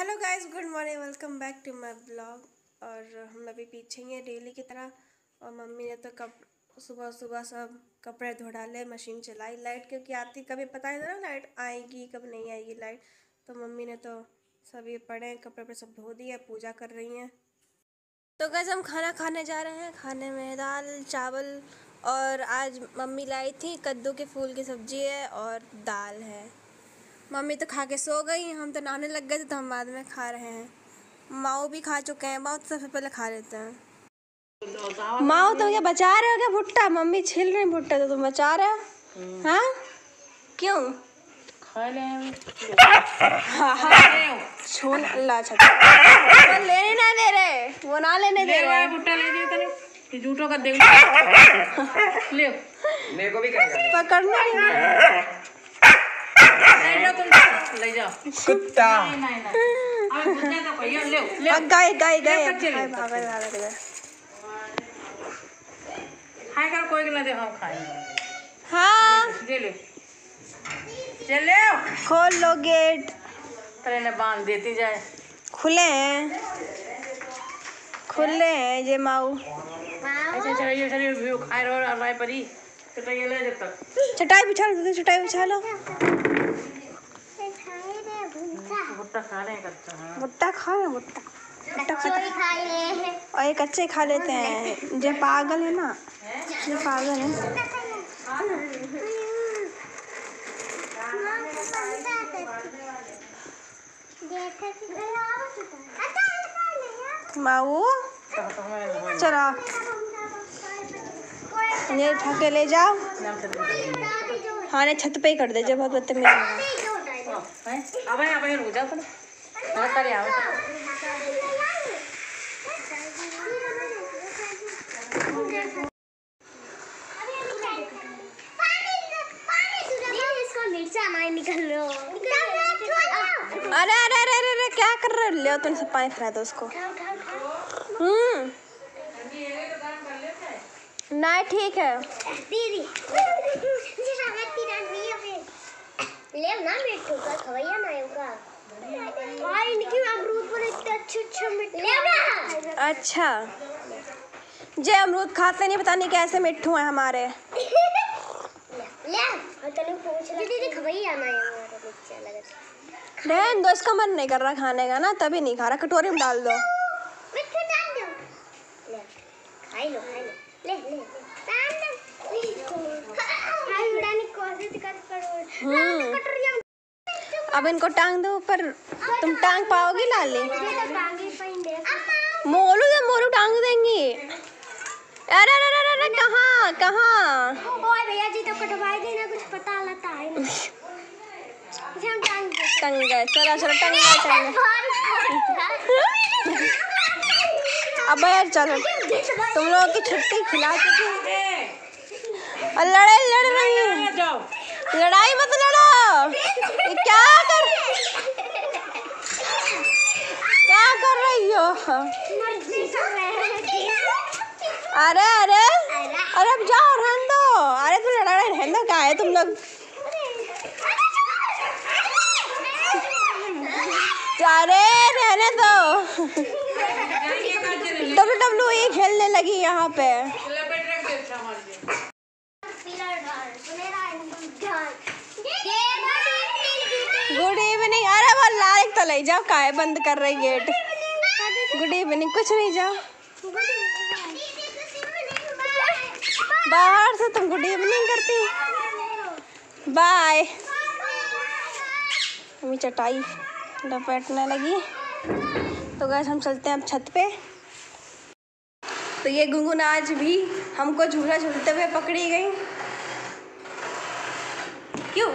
Hello guys, good morning, welcome back to my blog. और हम अभी पीछे ही हैं डेली की तरह। और मम्मी ने तो सुबह सुबह सब कपड़े धो डाले, मशीन चलाई। लाइट क्योंकि आती कभी पता नहीं था ना लाइट आएगी कब नहीं आएगी लाइट, तो मम्मी ने तो सब ये पड़े कपड़े पे सब धो दिए, पूजा कर रही हैं। तो गाइस हम खाना खाने जा रहे हैं। खाने में दाल चावल और आज मम्मी लाई थी कद्दू के फूल की सब्जी है और दाल है। मम्मी तो खा के सो गई, हम तो नहाने लग गए थे तो हम बाद में खा रहे हैं। माओ भी खा चुके हैं, माओ तो सबसे पहले खा लेते हैं। माओ तुम क्या बचा रहे हो क्या भुट्टा? मम्मी छिल रही भुट्टा तो तुम बचा रहे हो? हाँ क्यों? खा ले छोन अल्लाह अच्छा लेने ना दे रहे, वो ना लेने दे रहे। भुट्टा ले दिया तने झूठो का देख ले मेरे को भी करेगा पकड़ना ले जाओ कुत्ता अब भुट्टा तो भैया ले ले गाय गाय गाय खाए कर कोई ना दे हम खाए। हाँ ले ले चले खोल लो गेट। तेरे ने बांध देती जाए। खुले हैं ये माऊ। अच्छा चलिए खाए रहो अल्लाह परी तो ये ले जब तक चटाई बिछा लो, चटाई बिछा लो। भुट्टा खा रहे हैं कच्चा। हाँ भुट्टा खा रहे, भुट्टा और ये कच्चे खा लेते हैं। जो पागल है ना, जो पागल है। माऊ चलो ये उठा के ले जाओ। हाँ ने छत पे ही कर दे जब बहुत बदतमीज अब रुक जाओ तुम करे आओ अरे अरे अरे अरे अरे क्या कर रहे हो? ले तुम सब पानी फिरा दो उसको। नहीं ठीक है दीदी ले ना मिट्टू का खवैया ना होगा और इनकी अमरूद पर इतने अच्छे मिट्टू ले ना। अच्छा जे अमरूद खाते नहीं, पता नहीं कैसे मिट्टू हैं हमारे। ले और तने पूछ ले दीदी खवैया ना है हमारा बच्चा लगा। रहन दो, इसका मन नहीं कर रहा खाने का ना, तभी नहीं खा रहा। कटोरी में डाल दो, मिट्टू डाल दो। ले खाई लो ले ले डाल दो हाय उड़ाने कोशिश कर कटोरिया। अब इनको टांग दो ऊपर। तुम टांग पाओगी लाली? मोलू या मोलू टांग देंगी। अरे अरे अरे अरे कहाँ कहाँ? ओए भैया जी तो कटवाई देना, कुछ पता लगता है टंग गए। चलो चलो टंग गए। अब यार चलो, तुम लोगों की छुट्टी खिला चुकी और लड़ रही है। लड़ाई मत लड़ो। ये क्या कर रही हो? अरे अरे अरे अब जाओ, रहने दो। अरे तुम लड़ा रहे, रहने दो। क्या है तुम लोग? अरे रहने दो। WWE खेलने लगी यहाँ पे। Good evening. अरे वो लाइक तो ले जाओ, काहे बंद कर रही गेट? गुड इवनिंग कुछ नहीं, जाओ बाहर से। तुम गुड इवनिंग करती। बाय। मम्मी चटाई लपेटने लगी। तो गैस हम चलते हैं अब छत पे। तो ये गुनगुन आज भी हमको झूला झूलते हुए पकड़ी गई। क्यों?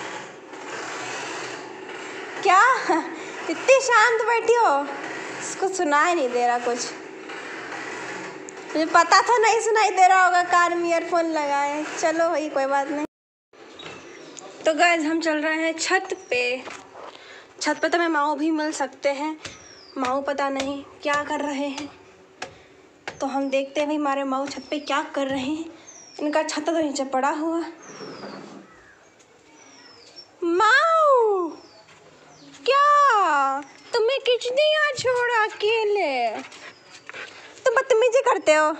क्या इतनी शांत बैठी हो? इसको सुनाई नहीं दे रहा कुछ। मुझे पता था नहीं सुनाई दे रहा होगा, कार में ईयरफोन लगाए। चलो भाई कोई बात नहीं। तो गाइस हम चल रहे हैं छत पे। छत पे तो हमें माओ भी मिल सकते हैं। माओ पता नहीं क्या कर रहे हैं, तो हम देखते हैं भाई हमारे माओ छत पे क्या कर रहे हैं। इनका छत्ता तो नीचे पड़ा हुआ। माओ क्या तुम्हें कुछ दिया छोड़ अकेले। तुम बदतमीजी करते हो,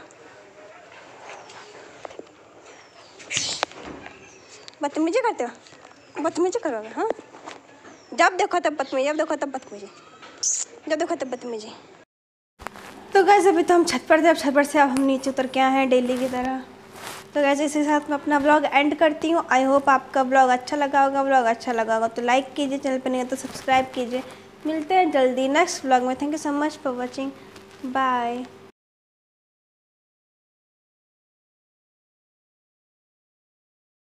बदतमीजी करते हो, बदतमीजी करोगे? हाँ, जब देखो तब बदतमीजी, जब देखो तब बदतमीजी, जब देखो तब बदतमीजी। तो गाइस अभी तो हम छत पर थे, अब छत पर से अब हम नीचे उतर के आए हैं डेली की तरह। तो गाइस इसी के साथ मैं अपना व्लॉग एंड करती हूँ। आई होप आपका व्लॉग अच्छा लगा होगा। व्लॉग अच्छा लगा होगा तो लाइक कीजिए, चैनल पर नहीं है तो सब्सक्राइब कीजिए। मिलते हैं जल्दी नेक्स्ट व्लॉग में। Thank you so much for watching, bye.